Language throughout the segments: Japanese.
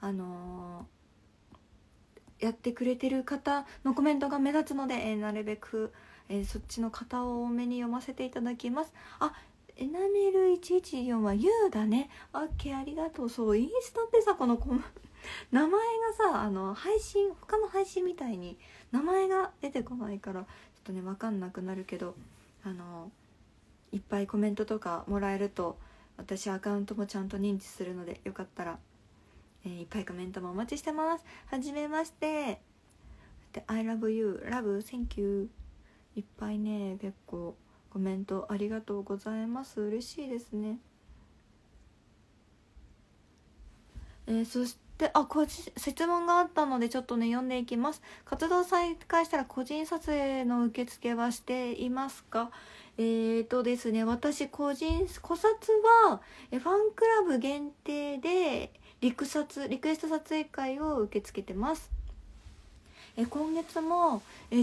やってくれてる方のコメントが目立つので、なるべく、そっちの方を多めに読ませていただきます。あ、エナメル114は U だね。オッケー、ありがとう。そう、インスタってさ、この名前がさ、他の配信みたいに名前が出てこないからちょっとね分かんなくなるけど、いっぱいコメントとかもらえると私アカウントもちゃんと認知するので、よかったら、いっぱいコメントもお待ちしてます。はじめまして。で I love you, love, thank you。 いっぱいね、結構コメントありがとうございます。嬉しいですね。そして質問があったのでちょっとね読んでいきます。活動再開したら個人撮影の受付はしていますか？ですね、私個撮はファンクラブ限定でリクエスト撮影会を受け付けてます。今月も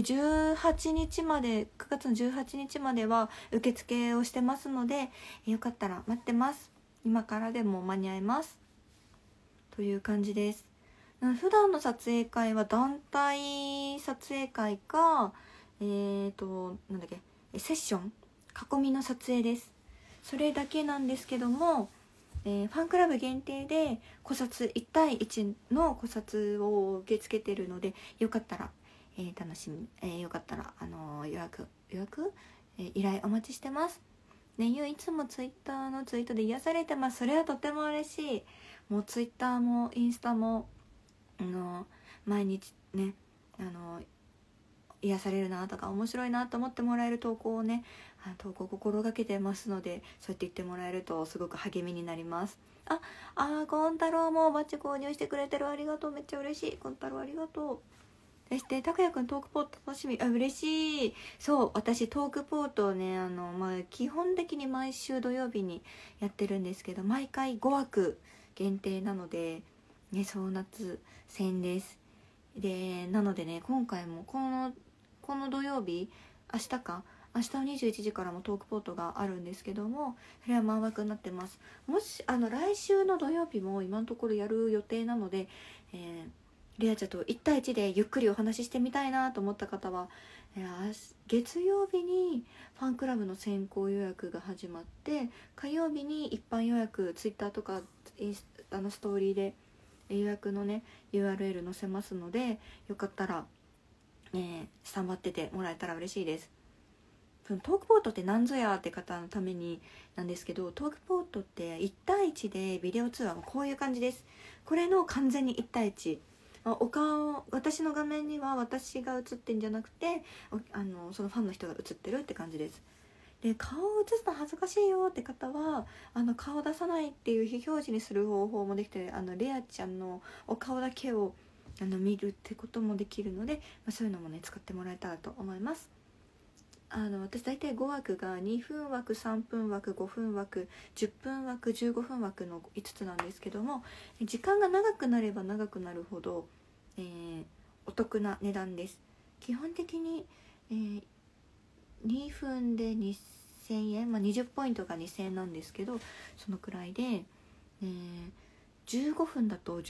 18日まで9月の18日までは受付をしてますので、よかったら待ってます。今からでも間に合いますという感じです。普段の撮影会は団体撮影会かなんだっけ、セッション囲みの撮影です。それだけなんですけども、ファンクラブ限定で1対1の考察を受け付けてるので、よかったら、よかったら予約、依頼お待ちしてますね。いつもツイッターのツイートで癒されてます。それはとても嬉しい。もうツイッターもインスタも毎日ね癒されるなとか面白いなと思ってもらえる投稿を心がけてますので、そうやって言ってもらえるとすごく励みになります。ゴン太郎もバッジ購入してくれてる。ありがとう、めっちゃ嬉しい。ゴン太郎ありがとう。そして拓也くんトークポート楽しみ。嬉しい。そう、私トークポートをね基本的に毎週土曜日にやってるんですけど、毎回5枠限定なのでね、総夏戦です。でなのでね、今回もこの土曜日、明日の21時からもトークポートがあるんですけども、それは満枠になってます。もし来週の土曜日も今のところやる予定なので、レアちゃんと1対1でゆっくりお話ししてみたいなと思った方は、月曜日にファンクラブの先行予約が始まって、火曜日に一般予約、ツイッターとかストーリーで予約のね URL 載せますので、よかったらスタンバっててもらえたら嬉しいです。トークポートって何ぞやって方のためになんですけど、トークポートって1対1でビデオ通話もこういう感じです。これの完全に1対1、私の画面には私が映ってんじゃなくてそのファンの人が映ってるって感じです。で顔を映すの恥ずかしいよって方は顔出さないっていう非表示にする方法もできて、レアちゃんのお顔だけを見るってこともできるので、そういうのもね使ってもらえたらと思います。私大体5枠が2分枠、3分枠、5分枠、10分枠、15分枠の5つなんですけども、時間が長くなれば長くなるほど、お得な値段です。基本的に、2分で2000円、20ポイントが2000円なんですけど、そのくらいで、15分だと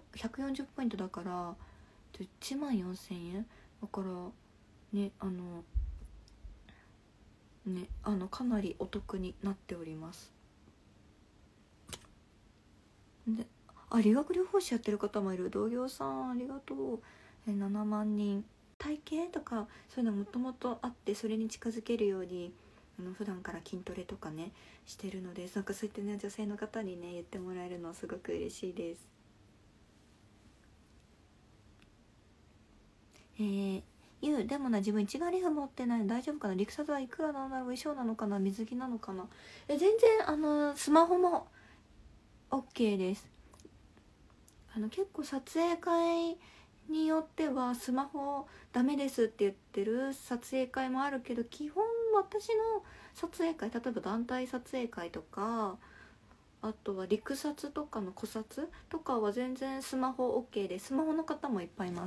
140ポイントだから1万4000円だからね、かなりお得になっております。で理学療法士やってる方もいる。同業さんありがとう。7万人。体型とかそういうのもともとあって、それに近づけるように普段から筋トレとかねしてるので、そういったね女性の方にね言ってもらえるのすごく嬉しいです。でも自分一眼レフ持ってないの大丈夫かな。陸撮はいくらなんだろう。衣装なのかな、水着なのかな。全然スマホも OK です。結構撮影会によってはスマホダメですって言ってる撮影会もあるけど、基本私の撮影会、例えば団体撮影会とか、あとは陸撮とかの小撮とかは全然スマホ OK で、スマホの方もいっぱいいます。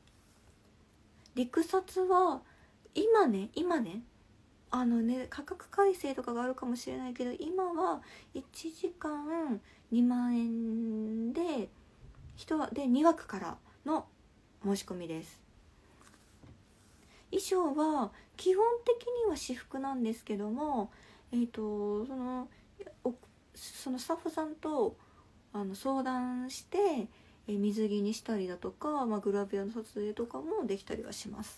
陸撮は今ね価格改正とかがあるかもしれないけど、今は1時間2万円で人で2枠からの申し込みです。衣装は基本的には私服なんですけども、そのスタッフさんと相談して、水着にしたりだとか、グラビアの撮影とかもできたりはします。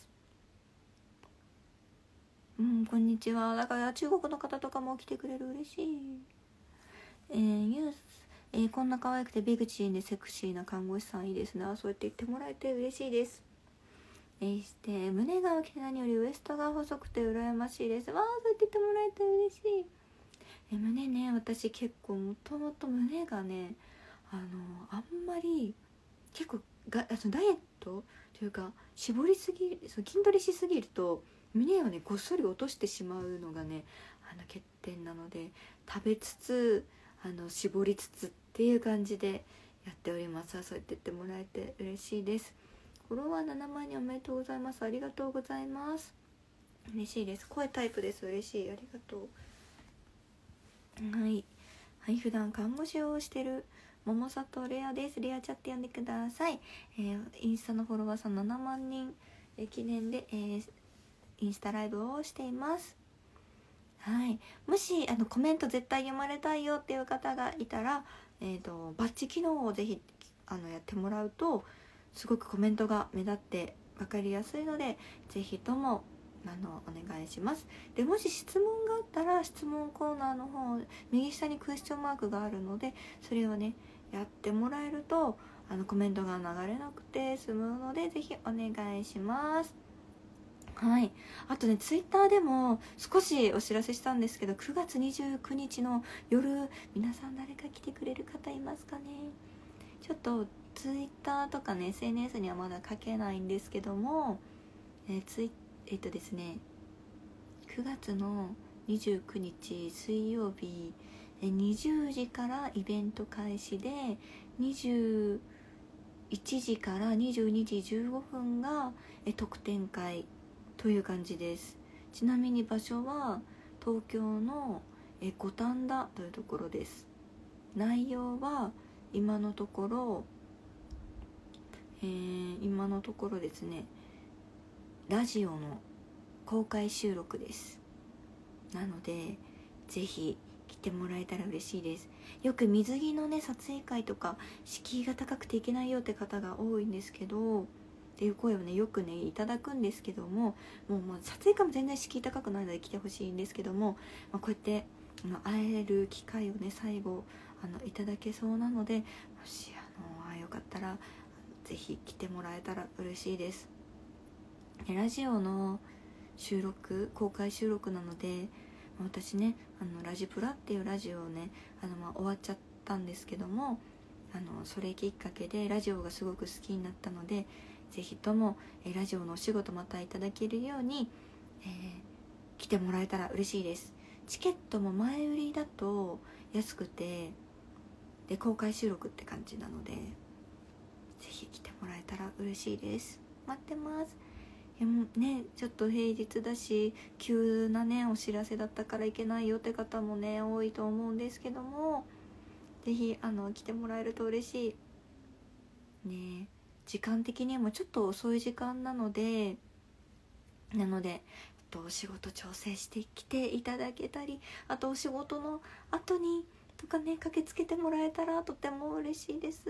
こんにちは。だから中国の方とかも来てくれる、嬉しい。ニュース、こんな可愛くてビグチンでセクシーな看護師さんいいですね。そうやって言ってもらえて嬉しいです。して胸が大きくて何よりウエストが細くて羨ましいです。そうやって言ってもらえて嬉しい。胸ね、私結構もともと胸がね、あんまり結構ダイエットというか絞りすぎ、筋トレしすぎると胸をねごっそり落としてしまうのがね欠点なので、食べつつ絞りつつっていう感じでやっております。そうやって言ってもらえて嬉しいです。フォロワー7万人おめでとうございます。ありがとうございます。嬉しいです。声タイプです。嬉しい。ありがとう。はい、普段看護師をしてる桃里レアです。レアチャって呼んでください。インスタのフォロワーさん7万人記念で、インスタライブをしています。はい、もしコメント絶対読まれたいよっていう方がいたら、バッチ機能をぜひやってもらうとすごくコメントが目立って分かりやすいので、ぜひともお願いします。でもし質問があったら質問コーナーの方右下にクエスチョンマークがあるので、それをねやってもらえるとコメントが流れなくて済むので、ぜひお願いします。はい、あとねツイッターでも少しお知らせしたんですけど、9月29日の夜、皆さん誰か来てくれる方いますかね。ちょっとツイッターとかね SNS にはまだ書けないんですけども、ですね9月の29日水曜日20時からイベント開始で、21時から22時15分が特典会という感じです。ちなみに場所は東京の五反田というところです。内容は今のところですねラジオの公開収録です。なのでぜひ来てもらえたら嬉しいです。よく水着のね撮影会とか敷居が高くていけないよって方が多いんですけどっていう声をねよくねいただくんですけども、もう撮影会も全然敷居高くないので来てほしいんですけども、こうやって会える機会をね最後いただけそうなので、もしよかったらぜひ来てもらえたら嬉しいです。ラジオの公開収録なので、私ねラジプラっていうラジオをね終わっちゃったんですけども、それきっかけでラジオがすごく好きになったので、ぜひともラジオのお仕事またいただけるように、来てもらえたら嬉しいです。チケットも前売りだと安くてで公開収録って感じなので、ぜひ来てもらえたら嬉しいです。待ってます。ね、ちょっと平日だし急なねお知らせだったから行けないよって方もね多いと思うんですけども、ぜひ来てもらえると嬉しいね。時間的にもちょっと遅い時間なのでお仕事調整してきていただけたり、あとお仕事の後にとかね駆けつけてもらえたらとても嬉しいです。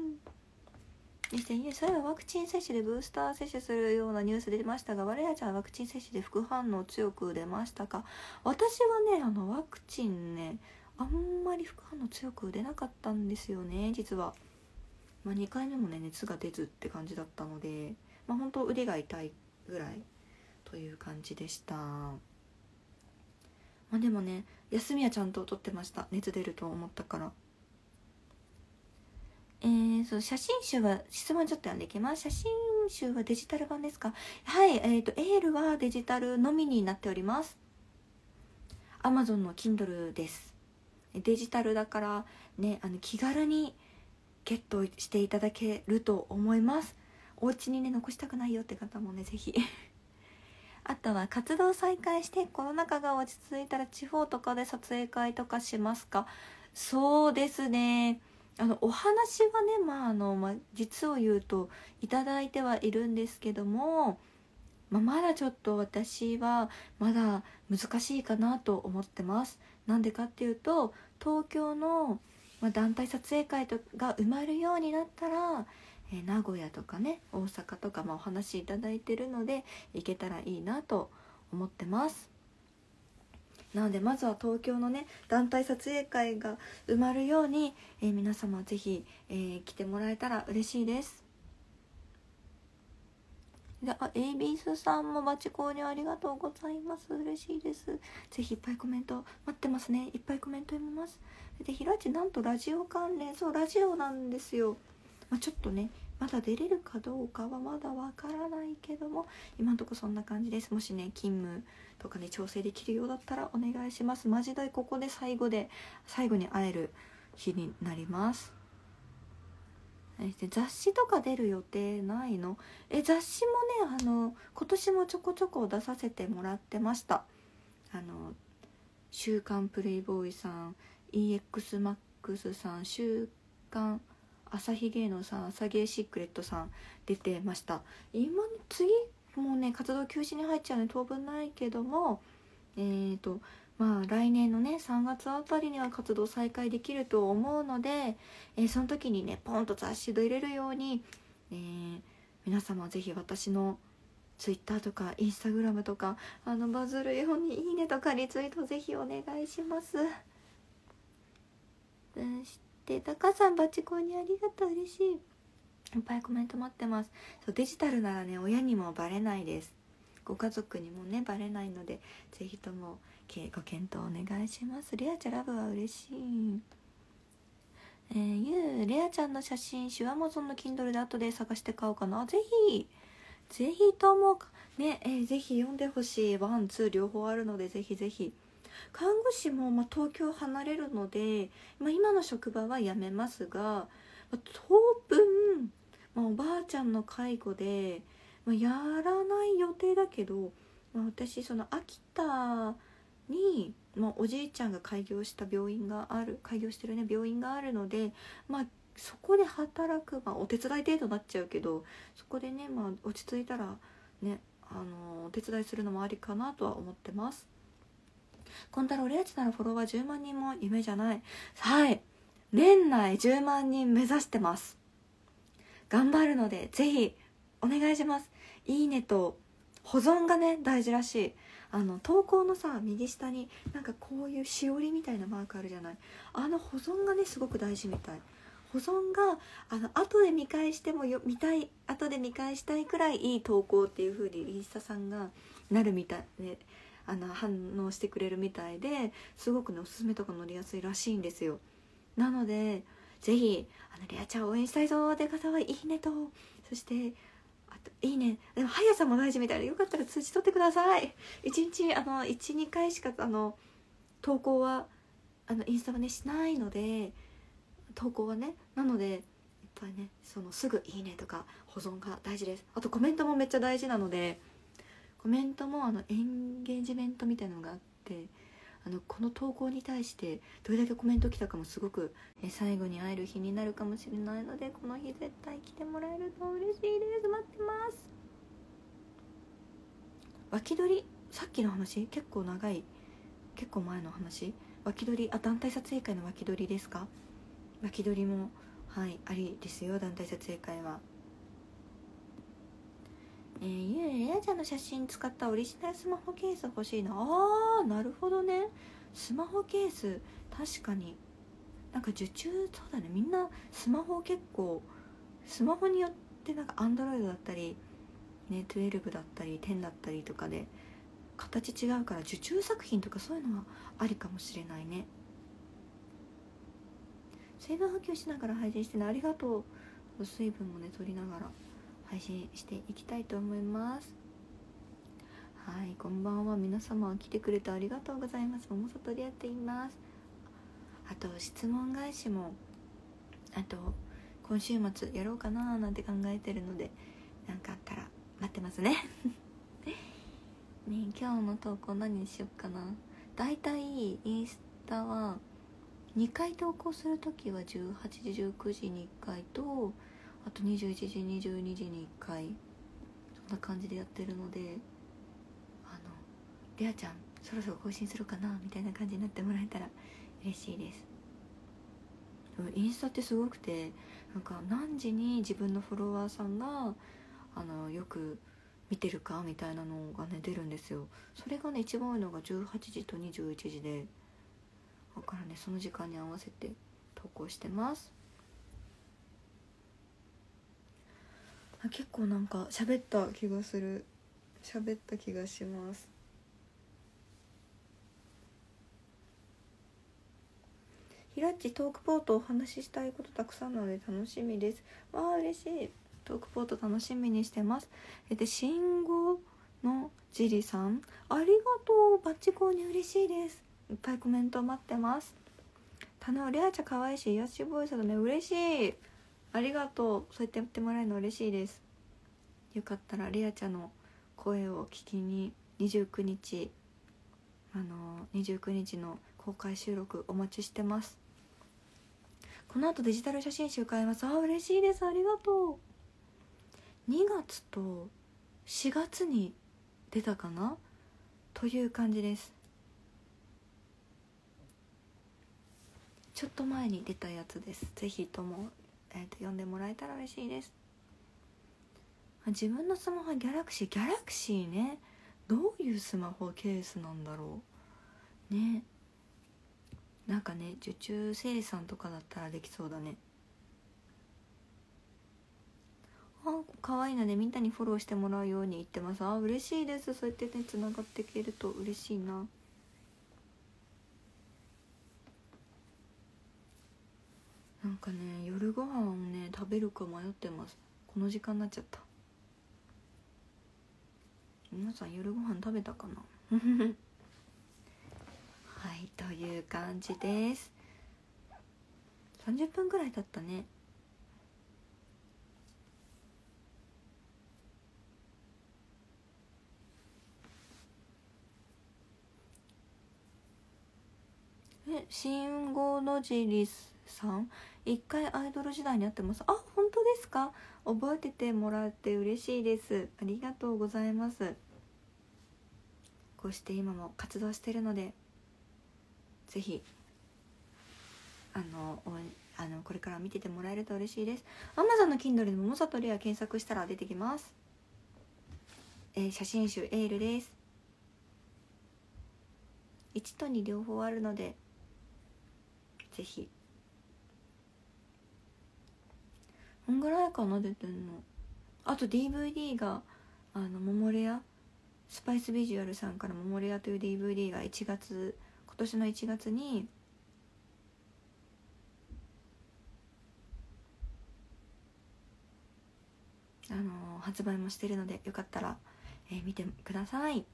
それはワクチン接種でブースター接種するようなニュース出ましたが、我らちゃんはワクチン接種で副反応強く出ましたか。私はねワクチンねあんまり副反応強く出なかったんですよね実は。2回目もね熱が出ずって感じだったので、本当腕が痛いぐらいという感じでした。でもね休みはちゃんと取ってました。熱出ると思ったから。そう写真集は質問ちょっと読んでいきます。写真集はデジタル版ですか。はい、エールはデジタルのみになっております。 Amazon の Kindle です。デジタルだからね気軽にゲットしていただけると思います。お家にね残したくないよって方もねぜひあとは活動再開してコロナ禍が落ち着いたら地方とかで撮影会とかしますか。そうですねお話はね、実を言うといただいてはいるんですけども、まだちょっと私はまだ難しいかなと思ってます。なんでかっていうと、東京の、団体撮影会が埋まるようになったら、名古屋とかね、大阪とか、お話いただいてるので行けたらいいなと思ってます。なのでまずは東京のね団体撮影会が埋まるように、皆様ぜひ、来てもらえたら嬉しいです。で、エイビースさんもバチ購入ありがとうございます。嬉しいです。ぜひいっぱいコメント待ってますね。いっぱいコメント読みます。で、ひらちなんとラジオ関連、そうラジオなんですよ。ちょっとねまだ出れるかどうかはまだわからないけども、今んとこそんな感じです。もしね勤務とかね調整できるようだったらお願いします。マジでここで最後に会える日になります。雑誌とか出る予定ないの？雑誌もね今年もちょこちょこ出させてもらってました。週刊プレイボーイさん、 EXMAX さん、週刊朝日芸能さん、朝芸シークレットさん出てました。次もうね活動休止に入っちゃうので当分ないけども、来年のね3月あたりには活動再開できると思うので、その時にねポンと雑誌出れるように、皆様ぜひ私のツイッターとかインスタグラムとかバズるようにいいねとかリツイートぜひお願いします。そしてタカさんバチコンにありがとう、嬉しい。いっぱいコメント待ってます。そうデジタルならね親にもバレないです。ご家族にもねバレないので、ぜひともご検討お願いします。レアちゃんラブは嬉しい。レアちゃんの写真手話 Amazon の Kindle で後で探して買おうかな。ぜひともね、ぜひ読んでほしい。ワンツー両方あるのでぜひぜひ。看護師も、東京離れるので、今の職場は辞めますが、当分、おばあちゃんの介護で、やらない予定だけど、私その秋田に、おじいちゃんが開業してるね病院があるので、そこで働く、お手伝い程度になっちゃうけど、そこでね、落ち着いたらねお手伝いするのもありかなとは思ってます。コンタロレアチならフォロワー10万人も夢じゃない。はい、年内10万人目指してます。頑張るのでぜひお願いします。いいねと保存がね大事らしい。投稿のさ右下になんかこういうしおりみたいなマークあるじゃない。保存がねすごく大事みたい。保存が後で見返しても後で見返したいくらいいい投稿っていう風にインスタさんがなるみたいで、反応してくれるみたいで、すごくねおすすめとか乗りやすいらしいんですよ。なのでぜひレアちゃん応援したいぞって方はいいねと、そしていいね、でも速さも大事みたいで、よかったら通知取ってください。1日12回しか投稿はインスタはねしないので、投稿はね、なのでいっぱいねすぐいいねとか保存が大事です。あとコメントもめっちゃ大事なので、コメントもエンゲージメントみたいなのがあって、この投稿に対してどれだけコメント来たかもすごく、最後に会える日になるかもしれないので、この日絶対来てもらえると嬉しいです。待ってます。脇取り、さっきの話結構前の話、脇取り団体撮影会の脇取りですか？脇取りもはいありですよ、団体撮影会は。レアちゃんの写真使ったオリジナルスマホケース欲しいな。なるほどね。スマホケース確かになんか受注、そうだね、みんなスマホ結構スマホによってなんか Android だったりね12だったり10だったりとかで形違うから、受注作品とかそういうのはありかもしれないね。水分補給しながら配信してね、ありがとう。水分もね取りながら配信していきたいと思います。はい、こんばんは。皆様来てくれてありがとうございます。桃里でやっています。あと質問返しも今週末やろうかななんて考えてるので、なんかあったら待ってますね。ね、今日の投稿何にしよっかな。だいたいインスタは 2回投稿するときは18時19時に1回と、あと21時22時に1回、そんな感じでやってるので、レアちゃんそろそろ更新するかなみたいな感じになってもらえたら嬉しいです。インスタってすごくて、なんか何時に自分のフォロワーさんがよく見てるかみたいなのがね出るんですよ。それがね一番多いのが18時と21時で、だからねその時間に合わせて投稿してます。結構なんか喋った気がする、喋った気がします。ひらっちトークポートお話ししたいことたくさんなので楽しみです。わあ嬉しい。トークポート楽しみにしてます。で信号のジリさんありがとう、バッチ購入嬉しいです。いっぱいコメント待ってます。レアちゃん可愛いし癒しボイスだね、嬉しい、ありがとう。そうやってやってもらえるの嬉しいです。よかったらレアちゃんの声を聞きに29日29日の公開収録お待ちしてます。この後デジタル写真集買います。嬉しいです、ありがとう。2月と4月に出たかなという感じです。ちょっと前に出たやつです。ぜひとも、読んでもらえたら嬉しいです。自分のスマホはギャラクシーね、どういうスマホケースなんだろうね。なんかね受注生産とかだったらできそうだね。可愛いのでみんなにフォローしてもらうように言ってます。嬉しいです。そうやってねつながっていけると嬉しいな。なんかね夜ご飯をね食べるか迷ってます。この時間になっちゃった。皆さん夜ご飯食べたかなはいという感じです。30分ぐらい経ったね。信号のじりさん一回アイドル時代に会ってます。本当ですか。覚えててもらって嬉しいです。ありがとうございます。こうして今も活動してるのでぜひこれから見ててもらえると嬉しいです。 Amazon の Kindle で桃里レア検索したら出てきます。写真集エールです。1と2両方あるのでぜひ。こんぐらいかな出てんの。あと DVD がモモレアスパイスビジュアルさんからモモレアという DVD が今年の1月に発売もしてるのでよかったら、見てください。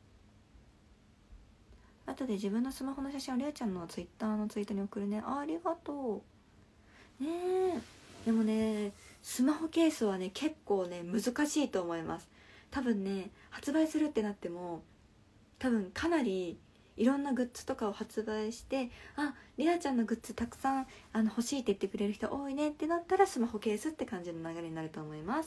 あとで自分のスマホの写真をレアちゃんのツイッターのツイートに送るね。ありがとうね。でもねスマホケースはね結構ね難しいと思います。多分ね発売するってなっても多分かなりいろんなグッズとかを発売してレアちゃんのグッズたくさん欲しいって言ってくれる人多いねってなったらスマホケースって感じの流れになると思います。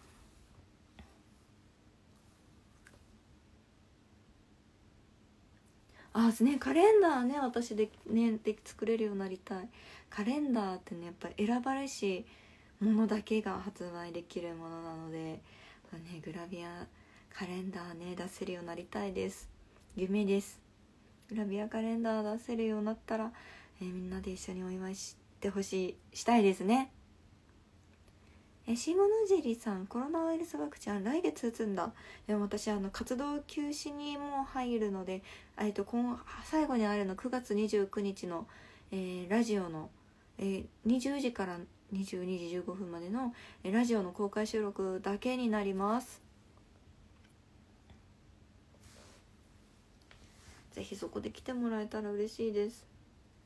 ねカレンダーね私で作れるようになりたい。カレンダーってねやっぱり選ばれしものだけが発売できるものなので、グラビアカレンダーね出せるようになりたいです。夢です。グラビアカレンダー出せるようになったら、みんなで一緒にお祝いしてしたいですね。シモノジェリさんコロナウイルスワクチン来月打つんだ。でも私活動休止にもう入るので、最後にあるの9月29日の、ラジオの、20時から22時15分までの、ラジオの公開収録だけになります。ぜひそこで来てもらえたら嬉しいです。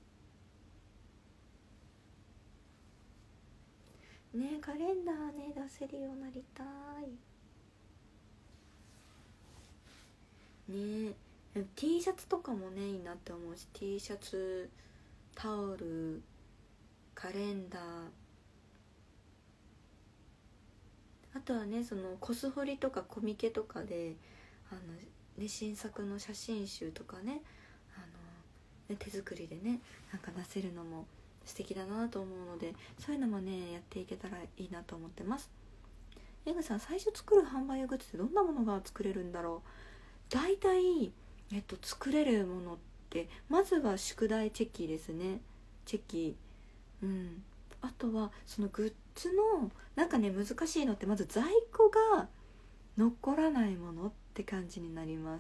ねカレンダーね出せるようになりたいね。T シャツとかもねいいなって思うし、 T シャツタオル、カレンダー、あとはねそのコスホリとかコミケとかで新作の写真集とかね手作りでねなんか出せるのも素敵だなと思うので、そういうのもねやっていけたらいいなと思ってます。エグさん、最初作る販売用グッズってどんなものが作れるんだろう。だいたい作れるものってまずは宿題チェキですね。チェキ、あとはそのグッズのなんかね難しいのってまず在庫が残らないものって感じになります。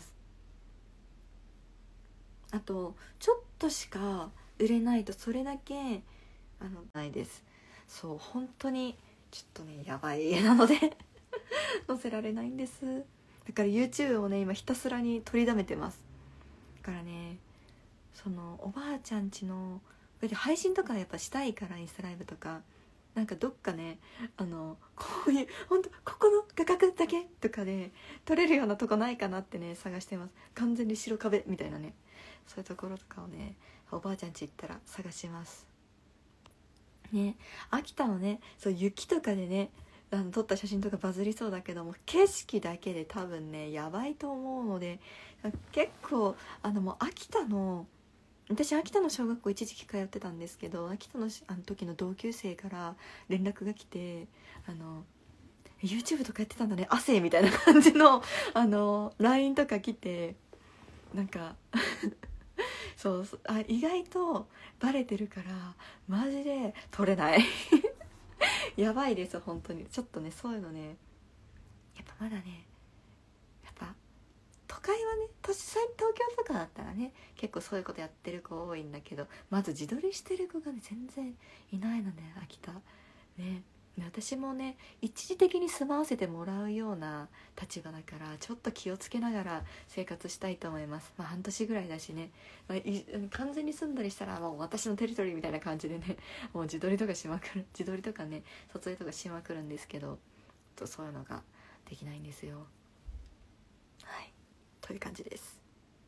あとちょっとしか売れないとそれだけないです。そう本当にちょっとねやばいなので載せられないんです。だから YouTube をね今ひたすらに取りだめてます。だからねそのおばあちゃんちの配信とかやっぱしたいから、インスタライブとかなんかどっかねこういう本当ここの画角だけとかで撮れるようなとこないかなってね探してます。完全に白壁みたいなね、そういうところとかをねおばあちゃん家行ったら探しますね。秋田のねそう雪とかでね撮った写真とかバズりそうだけども、景色だけで多分ねやばいと思うので、結構もう秋田の私秋田の小学校一時期通ってたんですけど、秋田の時の同級生から連絡が来てYouTube とかやってたんだね亜生みたいな感じのLINE とか来て、なんかそう意外とバレてるからマジで撮れないやばいです本当に。ちょっとねそういうのねやっぱまだねやっぱ都会はね東京とかだったらね結構そういうことやってる子多いんだけど、まず自撮りしてる子がね全然いないのね秋田ね。私もね一時的に住まわせてもらうような立場だからちょっと気をつけながら生活したいと思います。半年ぐらいだしね、完全に住んだりしたらもう私のテリトリーみたいな感じでねもう自撮りとかしまくる、自撮りとかね撮影とかしまくるんですけど、そういうのができないんですよ。はいという感じです。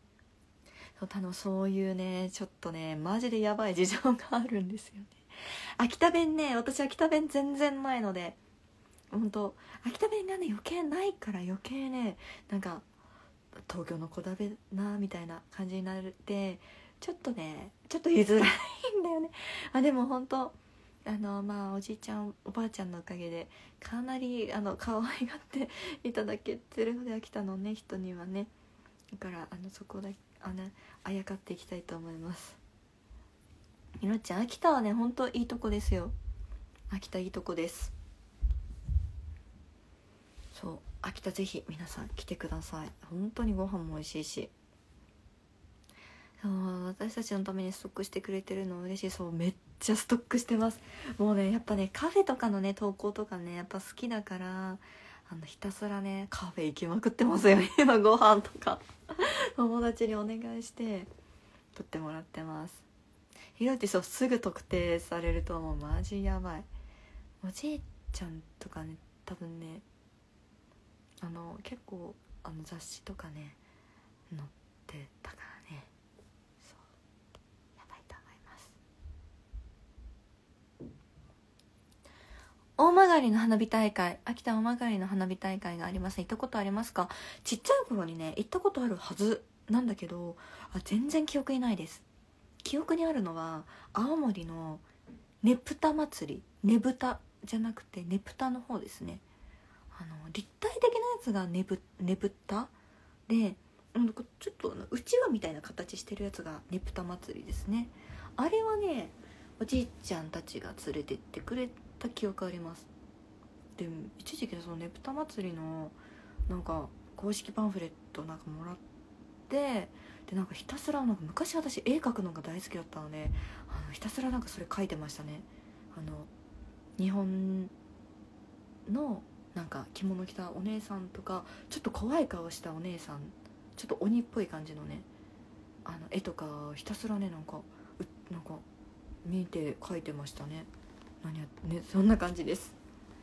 そういうねちょっとねマジでやばい事情があるんですよね。秋田弁ね、私秋田弁全然ないので本当秋田弁がね余計ないから余計ねなんか東京の子だべなみたいな感じになってちょっと言いづらいんだよね。でも本当おじいちゃんおばあちゃんのおかげでかなり可愛がっていただけてるので秋田のね人にはね、だからそこだあやかっていきたいと思います。みのちゃん秋田はねほんといいとこですよ。秋田いいとこです。そう秋田ぜひ皆さん来てください。本当にご飯も美味しいし、そう私たちのためにストックしてくれてるの嬉しい。そうめっちゃストックしてます。もうねやっぱねカフェとかのね投稿とかねやっぱ好きだからひたすらねカフェ行きまくってますよ今ご飯とか友達にお願いして撮ってもらってます。ひろちそうすぐ特定されるともうマジやばい。おじいちゃんとかね多分ね結構雑誌とかね載ってたからね、そうやばいと思います。大曲の花火大会、秋田大曲の花火大会があります。行ったことありますか？ちっちゃい頃にね行ったことあるはずなんだけど全然記憶にないです。記憶にあるのは青森のねぷた祭り、ねぶたじゃなくてねぷたの方ですね。立体的なやつがねぶたでちょっとうちわみたいな形してるやつがねぷた祭りですね。あれはねおじいちゃんたちが連れてってくれた記憶あります。で一時期そのねぷた祭りのなんか公式パンフレットなんかもらって、でなんかひたすら昔私絵描くのが大好きだったのでひたすらなんかそれ描いてましたね。日本のなんか着物着たお姉さんとかちょっと怖い顔したお姉さん、ちょっと鬼っぽい感じのね絵とかひたすらねなんか見て描いてましたね。そんな感じです。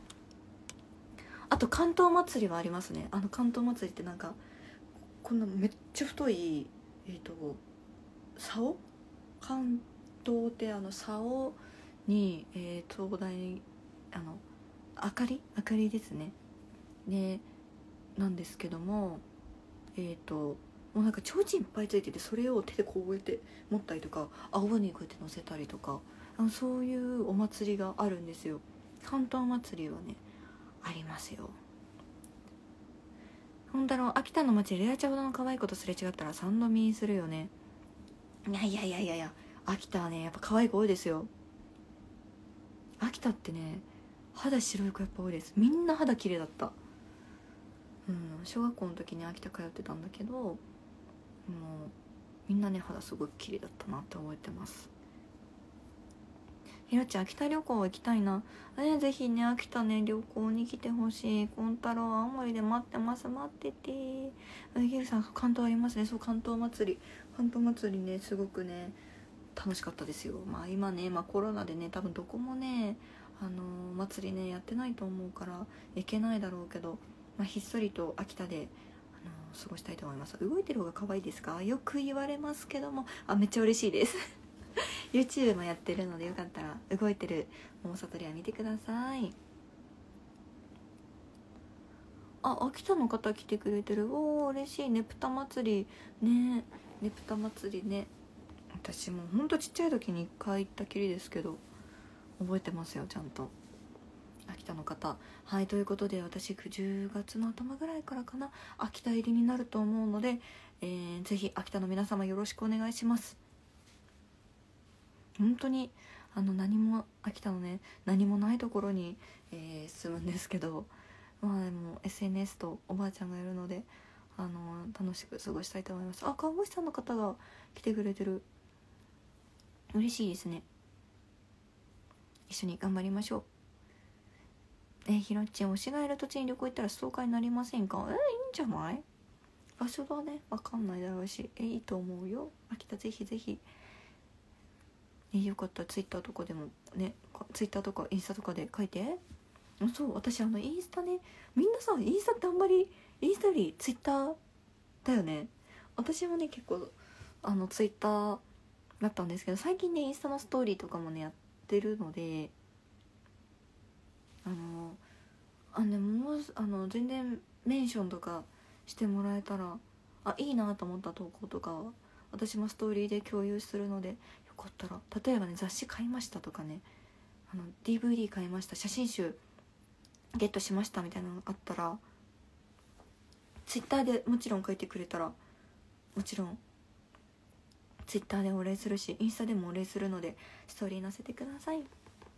あと関東祭りはありますね。関東祭りってなんかこんなめっちゃ太い竿関灯って竿に、灯台明かりですね。でなんですけども、もうなんか提灯いっぱいついてて、それを手でこうやって持ったりとか、顎にこうやって乗せたりとか、そういうお祭りがあるんですよ。関東祭りはねありますよ。ほんと秋田の町でレアちゃんほどの可愛い子とすれ違ったら3度見するよね。いや秋田はねやっぱ可愛い子多いですよ。秋田ってね肌白い子やっぱ多いです。みんな肌綺麗だった。小学校の時に秋田通ってたんだけど、もうみんなね肌すごい綺麗だったなって覚えてます。ひろちゃん秋田旅行行きたいな。ぜひね秋田ね旅行に来てほしい。こんたろう青森で待ってます。待ってて。ひるさん関東ありますね。そう関東祭りねすごくね楽しかったですよ。今ね、コロナでね多分どこもね祭りねやってないと思うから行けないだろうけど、ひっそりと秋田で過ごしたいと思います。動いてる方が可愛いですか？よく言われますけども、めっちゃ嬉しいですYouTube もやってるのでよかったら動いてる桃里は見てください。秋田の方来てくれてる。嬉しい。ねぷた祭りね。ねぷた祭りね、私もほんとちっちゃい時に1回行ったきりですけど覚えてますよちゃんと。秋田の方ということで、私10月の頭ぐらいからかな秋田入りになると思うので、ぜひ秋田の皆様よろしくお願いします。本当に秋田のね何もないところに、住むんですけど、でも SNS とおばあちゃんがいるので楽しく過ごしたいと思います。看護師さんの方が来てくれてる。嬉しいですね。一緒に頑張りましょう。ひろっちん、推しがいる土地に旅行行ったらストーカーになりませんか？いいんじゃない？場所がね分かんないだろうし、いいと思うよ。秋田ぜひぜひ、よかったらツイッターとかでもね、ツイッターとかインスタとかで書いて。そう私インスタね、みんなさインスタってあんまりインスタよりツイッターだよね。私もね結構ツイッターだったんですけど、最近ねインスタのストーリーとかもねやってるので、でも全然メンションとかしてもらえたらいいなと思った投稿とか私もストーリーで共有するので、よかったら例えばね雑誌買いましたとかね、DVD 買いました、写真集ゲットしましたみたいなのあったらツイッターでもちろん書いてくれたら、もちろんツイッターでお礼するしインスタでもお礼するのでストーリー載せてください。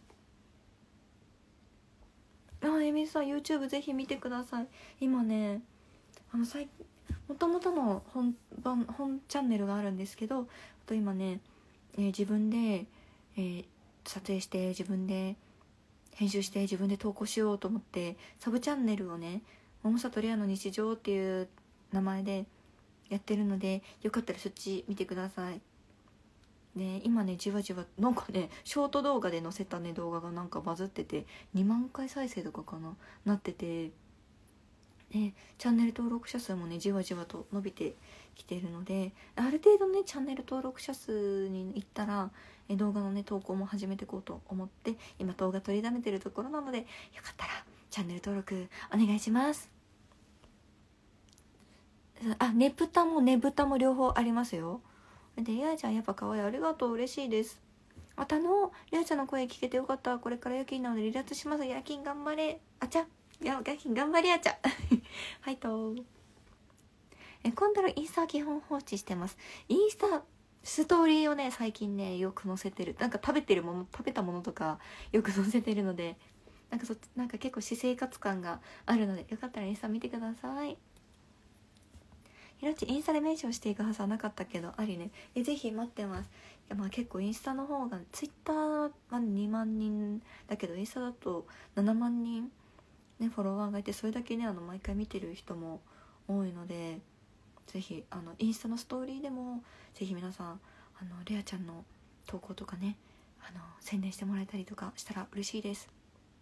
えみさん YouTube ぜひ見てください。今ねもともとの本チャンネルがあるんですけど、今ね、自分で、撮影して自分で編集して自分で投稿しようと思ってサブチャンネルをね桃里レアの日常っていう名前でやってるので、よかったらそっち見てください。で今ねじわじわなんかねショート動画で載せたね動画がなんかバズってて2万回再生とかかなってて、でチャンネル登録者数もねじわじわと伸びてきているので、ある程度ねチャンネル登録者数にいったら動画のね投稿も始めていこうと思って今動画取りだめてるところなので、よかったらチャンネル登録お願いします。ねぷたもねぶたも両方ありますよ。でやあちゃんやっぱ可愛い、ありがとう、嬉しいです。やあちゃんの声聞けてよかった。これから夜勤なので離脱します。夜勤頑張れ夜勤頑張れやちゃはいと今度のインスタは基本放置してます。インスタストーリーをね最近ねよく載せてる。なんか食べたものとかよく載せてるので、なんか結構私生活感があるので、よかったらインスタ見てください。ひろっちインスタでメンションしていくはずはなかったけどありね。ぜひ待ってます。結構インスタの方がツイッターは2万人だけどインスタだと7万人ねフォロワーがいて、それだけね毎回見てる人も多いので、ぜひインスタのストーリーでもぜひ皆さんレアちゃんの投稿とかね宣伝してもらえたりとかしたら嬉しいです。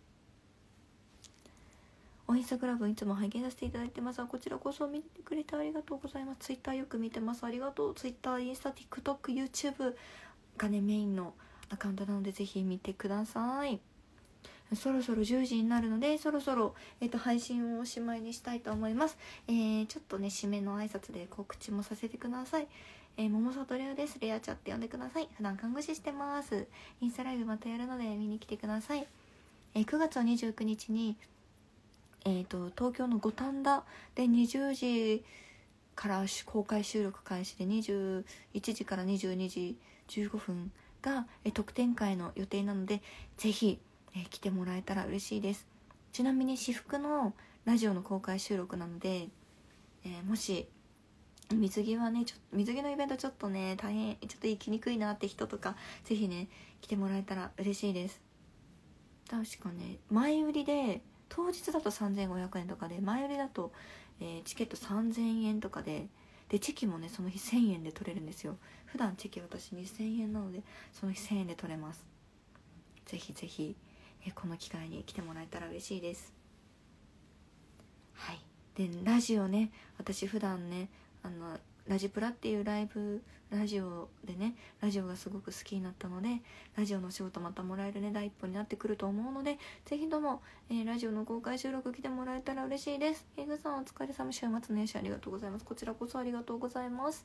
インスタグラムいつも拝見させていただいてます。こちらこそ見てくれてありがとうございます。ツイッターよく見てます。ありがとう。ツイッター、インスタ、TikTok、YouTube がねメインのアカウントなのでぜひ見てください。そろそろ10時になるのでそろそろ、配信をおしまいにしたいと思います。ちょっとね締めの挨拶で告知もさせてください。桃里レアです。レアチャって呼んでください。普段看護師してます。インスタライブまたやるので見に来てください。9月29日に、東京の五反田で20時から公開収録開始で21時から22時15分が、特典会の予定なのでぜひ、来てもらえたら嬉しいです。ちなみに私服のラジオの公開収録なので、もし水着はね水着のイベントちょっとね大変ちょっと行きにくいなって人とかぜひね来てもらえたら嬉しいです。確かね前売りで当日だと3500円とかで前売りだと、チケット3000円とかでチェキもねその日1000円で取れるんですよ。普段チェキ私2000円なのでその日1000円で取れます。ぜひぜひ、この機会に来てもらえたら嬉しいです。はい。でラジオね私普段ねラジプラっていうラジオでねラジオがすごく好きになったのでラジオの仕事またもらえるね第一歩になってくると思うのでぜひとも、ラジオの公開収録来てもらえたら嬉しいです。エグさんお疲れ様。週末年始ありがとうございます。こちらこそありがとうございます。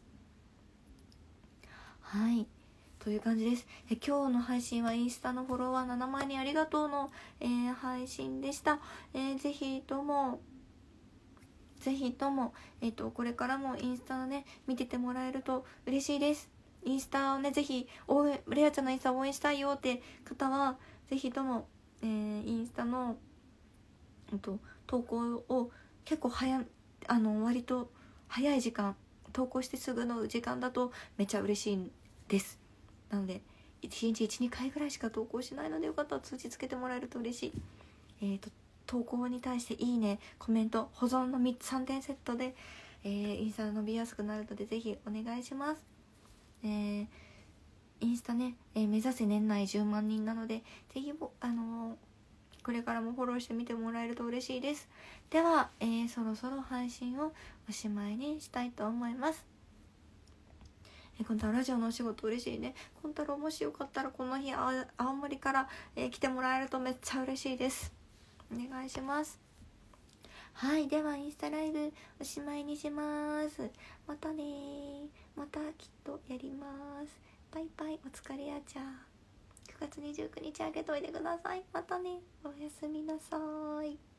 はいという感じです。今日の配信はインスタのフォロワー7万人ありがとうの、配信でした。ぜひともこれからもインスタをね見ててもらえると嬉しいです。インスタをねぜひレアちゃんのインスタを応援したいよって方はぜひとも、インスタの、投稿を結構割と早い時間投稿してすぐの時間だとめっちゃ嬉しいです。なので1日 1,2 回ぐらいしか投稿しないのでよかったら通知つけてもらえると嬉しい。投稿に対していいねコメント保存の3点セットで、インスタ伸びやすくなるのでぜひお願いします。インスタね、目指せ年内10万人なのでぜひこれからもフォローしてみてもらえると嬉しいです。では、そろそろ配信をおしまいにしたいと思います。コンタロラジオのお仕事嬉しいね。コンタロもしよかったらこの日青森から、来てもらえるとめっちゃ嬉しいです。お願いします。はい、ではインスタライブおしまいにします。またね、またきっとやります。バイバイ。お疲れやちゃ。9月29日あげといてください。またね、おやすみなさい。